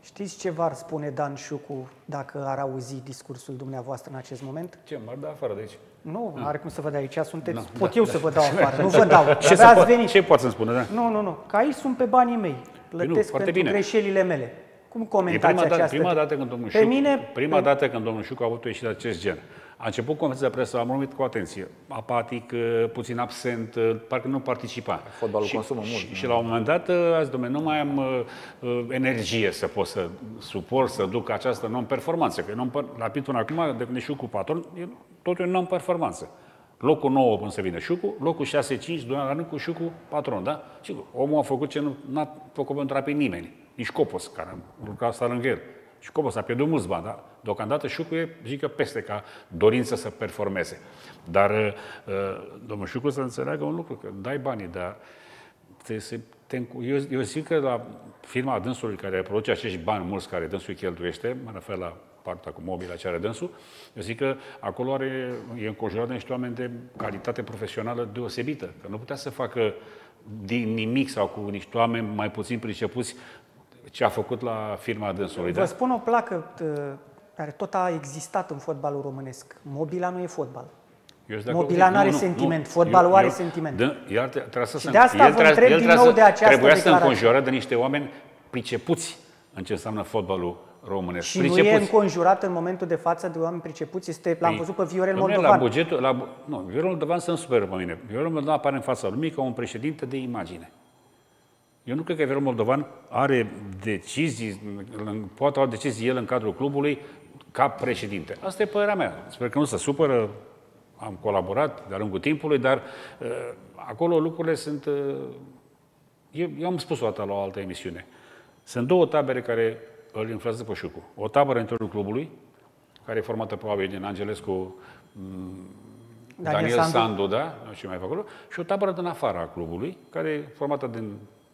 Știți ce v-ar spune Dan Șucu dacă ar auzi discursul dumneavoastră în acest moment? Ce, m-ar da afară de aici? Nu, are cum să vă dea aici, sunteți... Pot eu să vă dau afară, nu vă dau. Ce poate să-mi spună, da? Nu, că aici sunt pe banii mei, plătesc pentru greșelile mele. Cum comentați această... Prima dată când domnul Șucu a avut o ieșire de acest gen, a început conferința de presă, am urmărit cu atenție, apatic, puțin absent, parcă nu participa. Fotbalul consumă mult. Și la un moment dat a zis, dom'le, nu mai am energie să pot să suport, să duc această non-performanță. Că Rapid până acum, de când e Șucu patron, totul e non-performanță. Locul 9 până să vină Șucu, locul 6-5, 2 ani cu Șucu patron, da? Și omul a făcut ce nu a făcut pentru Rapid nimeni. Nici Copos, care a lucrat asta lângă el. Și Copos a pierdut mulți bani, da? Deocamdată Șucu e, zic că peste ca dorință să performeze. Dar domnul Șucu să înțeleagă un lucru, că dai banii, dar eu zic că la firma dânsului care produce acești bani mulți care dânsul cheltuiește, mă refer la partea cu mobila ce are dânsul, eu zic că acolo e înconjurat de niște oameni de calitate profesională deosebită, că nu putea să facă din nimic sau cu niște oameni mai puțin pricepuți ce a făcut la firma dânsului. Vă spun o placă care tot a existat în fotbalul românesc. Mobila nu e fotbal. Mobila nu are sentiment, fotbalul are sentiment. Și de asta vă întreb din nou de această trebuia să înconjură de niște oameni pricepuți în ce înseamnă fotbalul românesc. Și nu e înconjurat în momentul de față de oameni pricepuți? L-am văzut pe Viorel Moldovan. Viorel Moldovan să nu superă pe mine. Viorel Moldovan apare în fața lumii ca un președinte de imagine. Eu nu cred că Viorel Moldovan are decizii, poate lua decizii el în cadrul clubului ca președinte. Asta e părerea mea. Sper că nu se supără. Am colaborat de-a lungul timpului, dar acolo lucrurile sunt... Eu am spus o dată la o altă emisiune. Sunt două tabere care îl influențează pe Șucu. O tabără în interiorul clubului, care e formată probabil din Angelescu, Daniel Sandu, da? Nu știu mai fac acolo. Și o tabără din afara clubului, care e formată din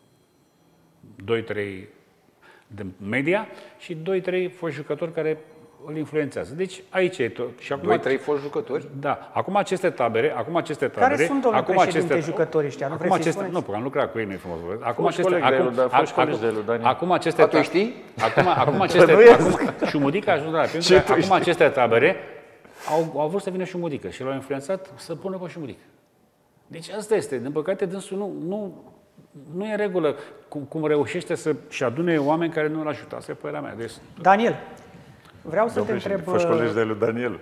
2-3 de media și 2-3 foști jucători care îl influențează. Deci aici e tot. 2-3 foști jucători? Da. Acum aceste tabere... Care sunt, domnule președinte, jucători ăștia? Nu vreți să-i spuneți? Nu, am lucrat cu ei, nu e frumos. Acum aceste tabere... știi? Acum Șumudica a ajuns la pentru că acum aceste tabere au vrut să vină Șumudică și l-au influențat să pună pe Șumudică. Deci asta este. Din păcate, dânsul nu e în regulă cum reușește să-și adune oameni care nu-l ajută. Asta e părerea mea. Deci, Daniel, vreau să te întreb... Foști colegi de lui Daniel.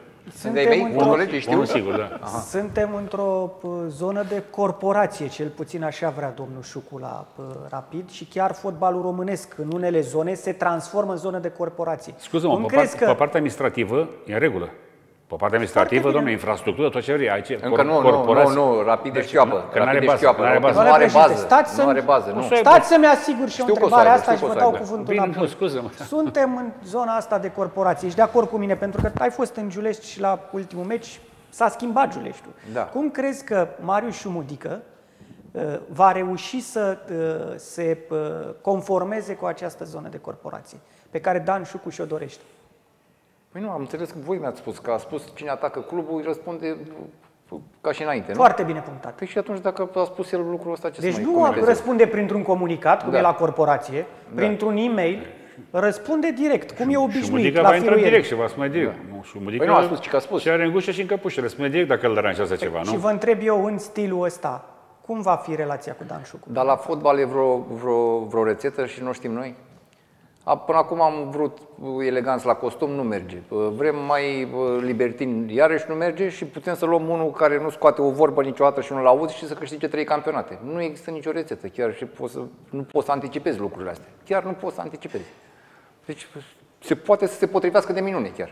Suntem într-o zonă de corporație, cel puțin așa vrea domnul Șucu la Rapid, și chiar fotbalul românesc în unele zone se transformă în zonă de corporație. Scuze-mă, pe partea administrativă e în regulă. Pe partea administrativă, domnule, infrastructură, tot ce vrei, aici încă nu, Rapid de șchioapă. Că nu are bază. Stați să-mi asigur și o întrebare asta și vă dau cuvântul înapoi. Scuză-mă. Suntem în zona asta de corporație. Ești de acord cu mine? Pentru că ai fost în Giulești și la ultimul meci s-a schimbat Giuleștiul. Da. Cum crezi că Marius Șumudică va reuși să se conformeze cu această zonă de corporație pe care Dan Șucu și-o dorește? Păi nu, am înțeles că voi mi-ați spus, că a spus cine atacă clubul îi răspunde ca și înainte, nu? Foarte bine punctat. Păi și atunci dacă a spus el lucrul ăsta, ce deci să mai nu comenteze? Răspunde printr-un comunicat, cum e la corporație, printr-un e-mail, răspunde direct, cum e obișnuit la firul el. Direct și va spune direct. Păi nu a spus, ci că a spus. Și are în gușă și în căpușă, răspunde direct dacă îl deranjează ceva, nu? Și vă întreb eu, în stilul ăsta, cum va fi relația cu Dan Șucu? Dar la fotbal e vreo rețetă și nu știm noi? Până acum am vrut eleganți la costum, nu merge. Vrem mai libertin, iarăși nu merge și putem să luăm unul care nu scoate o vorbă niciodată și nu-l auzi și să câștige 3 campionate. Nu există nicio rețetă, chiar și nu poți să anticipezi lucrurile astea. Chiar nu poți să anticipezi. Deci se poate să se potrivească de minune chiar.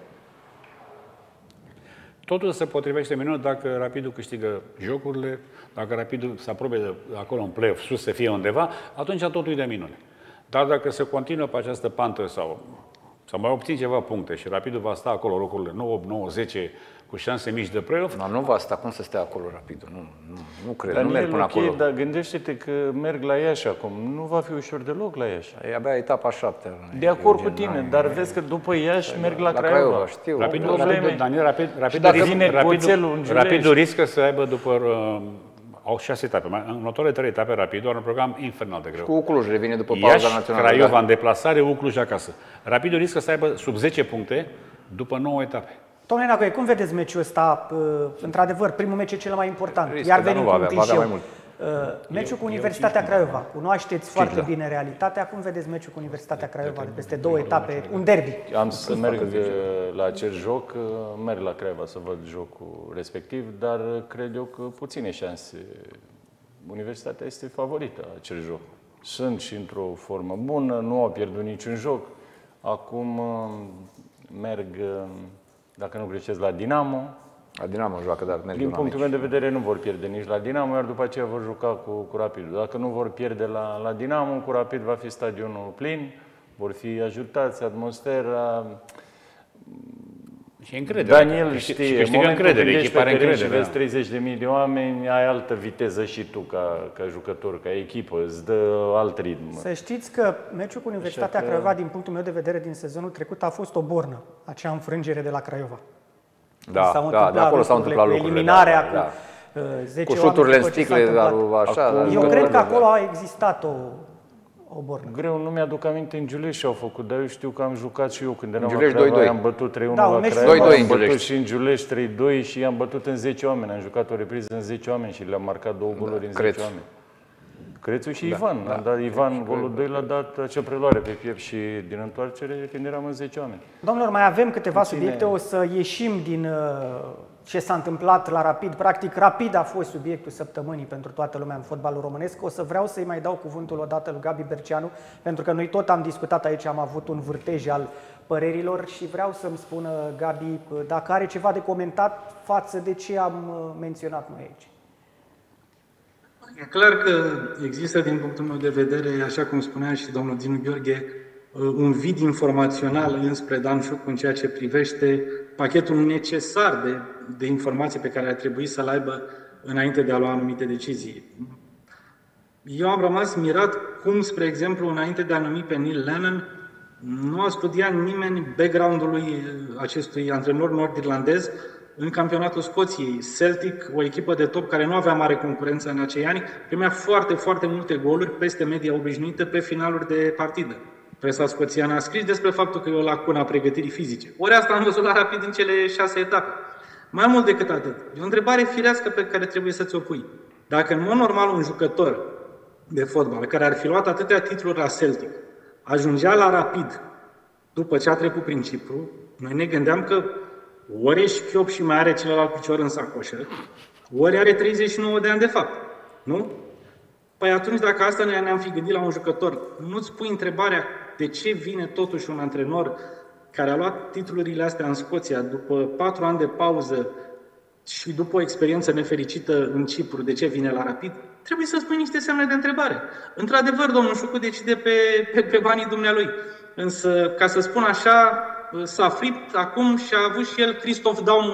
Totul se potrivește minune dacă Rapidul câștigă jocurile, dacă Rapidul se apropie de acolo în play-off, sus să fie undeva, atunci totul e de minune. Dar dacă se continuă pe această pantă sau mai obțin ceva puncte și Rapidul va sta acolo locurile 9, 8, 9, 10 cu șanse mici de play-off... Nu va sta, cum să stea acolo Rapidul? Nu cred, Daniel, nu merg până acolo. Dar gândește-te că merg la Iași acum. Nu va fi ușor deloc la Iași. E abia etapa 7. De acord cu tine, dar vezi că după Iași merg la Craiova. Știu. Rapidul riscă să aibă după au 6 etape. În următoarele 3 etape, Rapidul are un program infernal de greu. Cu Cluj revine după pauza națională. Craiova în deplasare, Cluj acasă. Rapidul riscă să aibă sub 10 puncte după 9 etape. Domnule Neagoe, cum vedeți meciul ăsta? Într-adevăr, primul meci e cel mai important. Iar venim cu un clișeu. Meciul cu Universitatea Craiova. Cunoașteți foarte bine realitatea. Cum vedeți meciul cu Universitatea Craiova de peste 2 etape? Un derby. Am să merg la acest joc, merg la Craiova să văd jocul respectiv, dar cred eu că puține șanse. Universitatea este favorită la acel joc. Sunt și într-o formă bună, nu au pierdut niciun joc. Acum merg, dacă nu greșesc, la Dinamo. La Dinamo joacă, dar merg. Din punctul meu de vedere nu vor pierde nici la Dinamo, iar după aceea vor juca cu Rapidul. Dacă nu vor pierde la Dinamo, cu Rapid va fi stadionul plin, vor fi ajutați, atmosfera. Și încredere. Daniel știe, în momentul când ești pe teren și vezi 30.000 de oameni, ai altă viteză și tu ca jucător, ca echipă, îți dă alt ritm. Să știți că meciul cu Universitatea Craiova, din punctul meu de vedere, din sezonul trecut, a fost o bornă, acea înfrângere de la Craiova. Da, de acolo s-au întâmplat lucrurile. Eliminarea cu 10 cu șuturile în sticle, așa. Eu cred că acolo a existat o bornă. Greu, nu mi-aduc aminte în Giulești ce au făcut, dar eu știu că am jucat și eu când eram la Craiova, am bătut 3-1 la Craiova, am bătut și în Giulești 3-2 și am bătut în 10 oameni. Am jucat o repriză în 10 oameni și le-am marcat 2 goluri în 10 oameni. Crețu și Ivan. Am dat Ivan golul 2, l-a dat acea preluare pe piept și din întoarcere când eram în 10 oameni. Domnilor, mai avem câteva subiecte, o să ieșim din ce s-a întâmplat la Rapid. Practic, Rapid a fost subiectul săptămânii pentru toată lumea în fotbalul românesc. O să vreau să-i mai dau cuvântul odată lui Gabi Berceanu, pentru că noi tot am discutat aici, am avut un vârtej al părerilor și vreau să-mi spună, Gabi, dacă are ceva de comentat față de ce am menționat noi aici. E clar că există, din punctul meu de vedere, așa cum spunea și domnul Dinu Gheorghe, un vid informațional înspre Dan Șucu în ceea ce privește pachetul necesar de informații pe care ar trebui să-l aibă înainte de a lua anumite decizii. Eu am rămas mirat cum, spre exemplu, înainte de a numi pe Neil Lennon, nu a studiat nimeni background-ul lui acestui antrenor nord-irlandez în campionatul Scoției. Celtic, o echipă de top care nu avea mare concurență în acei ani, primea foarte, foarte multe goluri peste media obișnuită pe finaluri de partidă. Presa scoțiană a scris despre faptul că e o lacună a pregătirii fizice. Ori asta am văzut la Rapid în cele 6 etape. Mai mult decât atât, e o întrebare firească pe care trebuie să ți-o pui. Dacă în mod normal un jucător de fotbal care ar fi luat atâtea titluri la Celtic ajungea la Rapid după ce a trecut prin Cipru, noi ne gândeam că ori e șchiop și mai are celălalt picior în sacoșă, ori are 39 de ani de fapt. Nu? Păi atunci, dacă asta ne-am fi gândit la un jucător, nu-ți pui întrebarea de ce vine totuși un antrenor care a luat titlurile astea în Scoția după 4 ani de pauză și după o experiență nefericită în Cipru, de ce vine la Rapid? Trebuie să spui niște semne de întrebare. Într-adevăr, domnul Șucu decide pe banii dumnealui. Însă, ca să spun așa, s-a fript acum și a avut și el Christoph Daum